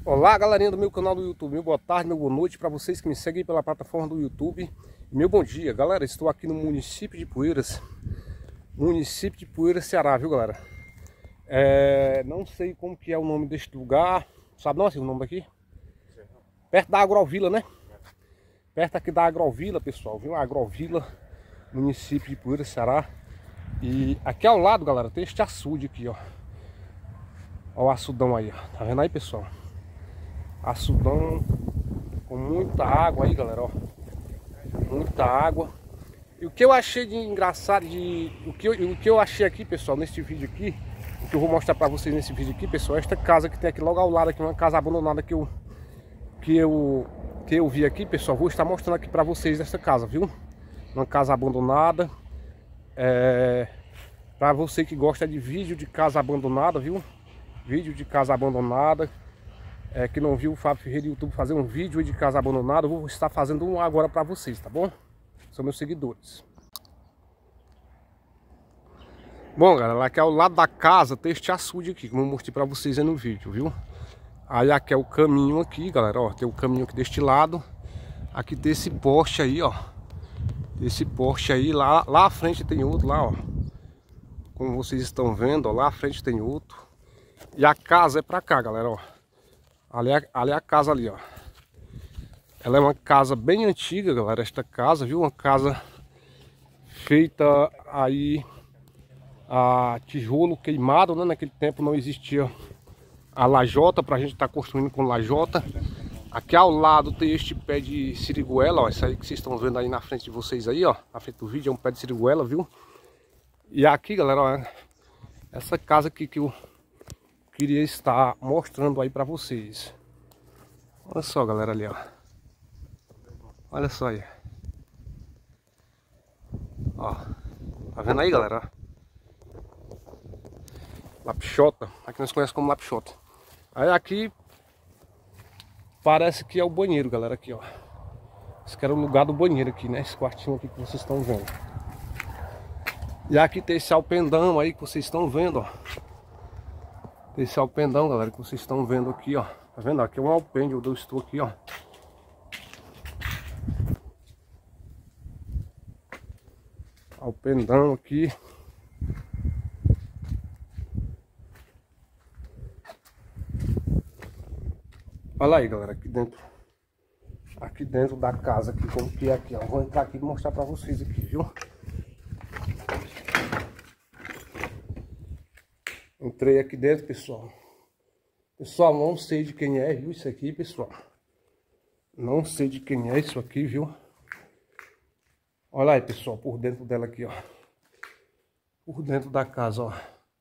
Olá, galerinha do meu canal do YouTube, meu boa tarde, meu boa noite para vocês que me seguem pela plataforma do YouTube. Meu bom dia, galera, estou aqui no município de Poeiras, Ceará, viu, galera? Não sei como que é o nome deste lugar, sabe não, assim, o nome daqui? Perto da Agrovila, né? Perto aqui da Agrovila, pessoal, viu? Agrovila, município de Poeiras, Ceará. E aqui ao lado, galera, tem este açude aqui, ó. Ó o açudão aí, ó. Tá vendo aí, pessoal? Açudão com muita água aí, galera, ó. Muita água. E o que eu achei de engraçado, o que eu achei aqui, pessoal, neste vídeo aqui, o que eu vou mostrar pra vocês nesse vídeo aqui, pessoal, esta casa que tem aqui logo ao lado aqui, uma casa abandonada que eu vi aqui, pessoal, vou estar mostrando aqui pra vocês esta casa, viu? Uma casa abandonada. Pra você que gosta de vídeo de casa abandonada, viu? Vídeo de casa abandonada. Que não viu o Fábio Ferreira do YouTube fazer um vídeo de casa abandonada, eu vou estar fazendo um agora pra vocês, tá bom? São meus seguidores. Bom, galera, aqui ao lado da casa tem este açude aqui, como eu mostrei pra vocês aí no vídeo, viu? Aí aqui é o caminho aqui, galera, ó, tem o caminho aqui deste lado. Aqui tem esse poste aí, ó. Esse poste aí, lá à frente tem outro lá, ó. Como vocês estão vendo, ó, lá à frente tem outro. E a casa é pra cá, galera, ó. Ali é a casa ali, ó. Ela é uma casa bem antiga, galera, esta casa, viu? Uma casa feita aí a tijolo queimado, né? Naquele tempo não existia a lajota pra gente estar construindo com lajota. Aqui ao lado tem este pé de siriguela, ó. Isso aí que vocês estão vendo aí na frente de vocês aí, ó. Na frente do vídeo é um pé de siriguela, viu? E aqui, galera, ó, essa casa aqui que eu queria estar mostrando aí pra vocês. Olha só, galera, ali, ó. Olha só aí. Ó. Tá vendo aí, galera? Lapixota. Aqui nós conhecemos como lapixota. Aí aqui parece que é o banheiro, galera, aqui, ó. Esse aqui era o lugar do banheiro aqui, né? Esse quartinho aqui que vocês estão vendo. E aqui tem esse alpendão aí que vocês estão vendo, ó. Esse alpendão, galera, que vocês estão vendo aqui, ó. Tá vendo? Aqui é um alpendre onde eu estou aqui, ó. Alpendão aqui. Olha aí, galera, aqui dentro. Aqui dentro da casa, aqui, como que é aqui, ó. Vou entrar aqui e mostrar pra vocês aqui, viu? Entrei aqui dentro, pessoal. Pessoal, não sei de quem é, viu, isso aqui, pessoal. Não sei de quem é isso aqui, viu? Olha aí, pessoal, por dentro dela aqui, ó. Por dentro da casa, ó.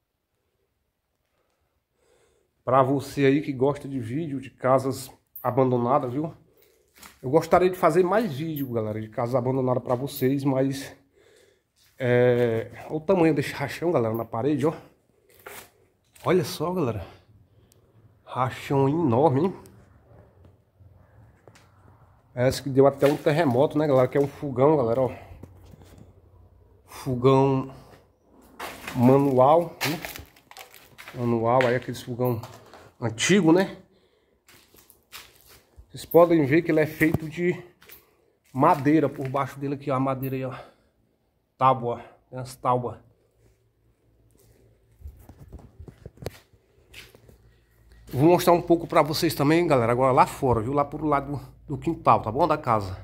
Pra você aí que gosta de vídeo de casas abandonadas, viu? Eu gostaria de fazer mais vídeo, galera, de casas abandonadas pra vocês, mas... Olha o tamanho desse rachão, galera, na parede, ó. Olha só, galera. Rachão enorme, hein? Parece que deu até um terremoto, né, galera? Que é um fogão, galera, ó. Fogão manual, hein? Manual, aí aqueles fogão antigo, né? Vocês podem ver que ele é feito de madeira por baixo dele aqui, ó. A madeira aí, ó. Tábua, tem as tábuas. Vou mostrar um pouco pra vocês também, galera, agora lá fora, viu? Lá pro lado do quintal, tá bom? Da casa.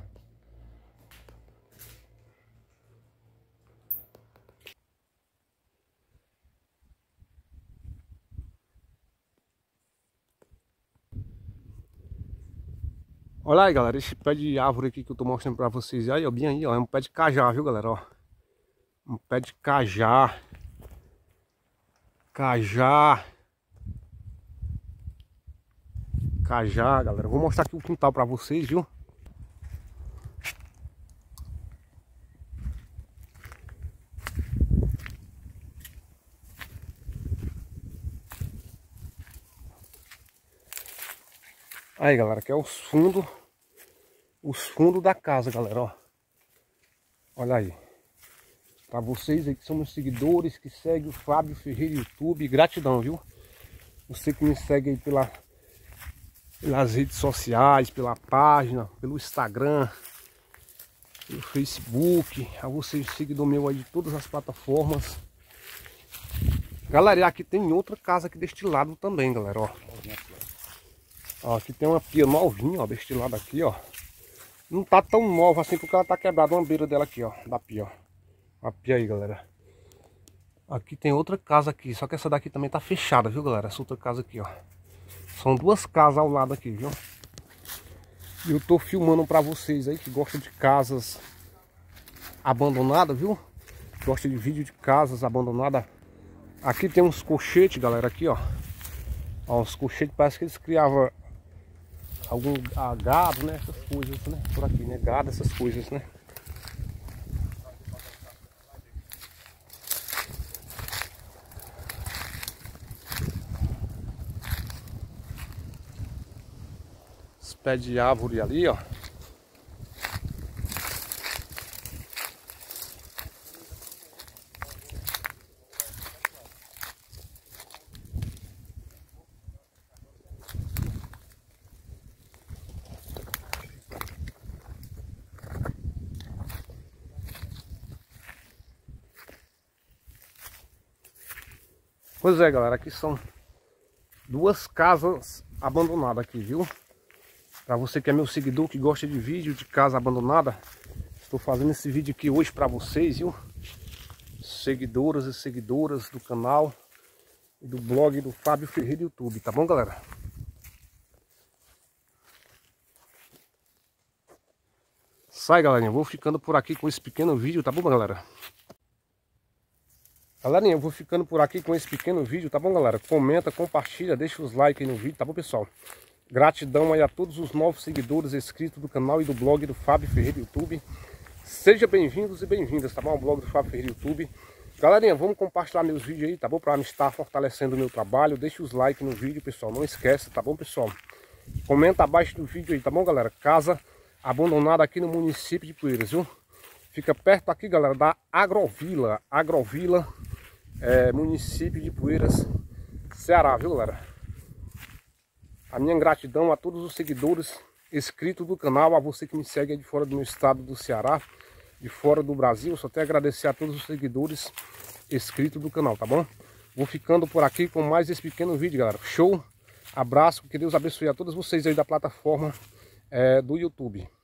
Olha aí, galera, esse pé de árvore aqui que eu tô mostrando pra vocês aí, ó, bem aí, ó, é um pé de cajá, viu, galera, ó. Um pé de cajá. Cajá, galera. Vou mostrar aqui o quintal pra vocês, viu? Aí, galera, aqui é os fundos da casa, galera, ó. Olha aí. Pra vocês aí que são meus seguidores, que seguem o Fábio Ferreira YouTube, gratidão, viu? Você que me segue aí pelas redes sociais, pela página, pelo Instagram, pelo Facebook, a vocês seguidor meu aí de todas as plataformas. Galera, aqui tem outra casa aqui deste lado também, galera, ó. Ó, aqui tem uma pia novinha, ó, deste lado aqui, ó. Não tá tão nova assim porque ela tá quebrada uma beira dela aqui, ó, da pia, ó. A pia aí, galera. Aqui tem outra casa aqui, só que essa daqui também tá fechada, viu, galera? Essa outra casa aqui, ó. São duas casas ao lado aqui, viu? E eu tô filmando pra vocês aí que gostam de casas abandonadas, viu? Gostam de vídeo de casas abandonadas. Aqui tem uns colchetes, galera, aqui, ó. Ó, uns colchetes, parece que eles criavam algum gado, né? Essas coisas, né? Por aqui, né? Gado, essas coisas, né? Os pés de árvore ali, ó. Pois é, galera, aqui são duas casas abandonadas aqui, viu? Pra você que é meu seguidor, que gosta de vídeo de casa abandonada, estou fazendo esse vídeo aqui hoje pra vocês, viu? Seguidoras e seguidoras do canal e do blog do Fábio Ferreira YouTube, tá bom, galera? Sai, galerinha, vou ficando por aqui com esse pequeno vídeo, tá bom, galera? Galerinha, eu vou ficando por aqui com esse pequeno vídeo, tá bom, galera? Comenta, compartilha, deixa os likes aí no vídeo, tá bom, pessoal? Gratidão aí a todos os novos seguidores inscritos do canal e do blog do Fábio Ferreira YouTube. Sejam bem-vindos e bem-vindas, tá bom? O blog do Fábio Ferreira YouTube. Galerinha, vamos compartilhar meus vídeos aí, tá bom? Pra me estar fortalecendo o meu trabalho. Deixa os likes no vídeo, pessoal. Não esquece, tá bom, pessoal? Comenta abaixo do vídeo aí, tá bom, galera? Casa abandonada aqui no município de Poeiras, viu? Fica perto aqui, galera, da Agrovila. Agrovila, município de Poeiras, Ceará, viu, galera? A minha gratidão a todos os seguidores inscritos do canal, a você que me segue aí de fora do meu estado do Ceará, de fora do Brasil. Só tenho a agradecer a todos os seguidores inscritos do canal, tá bom? Vou ficando por aqui com mais esse pequeno vídeo, galera. Show? Abraço, que Deus abençoe a todos vocês aí da plataforma do YouTube.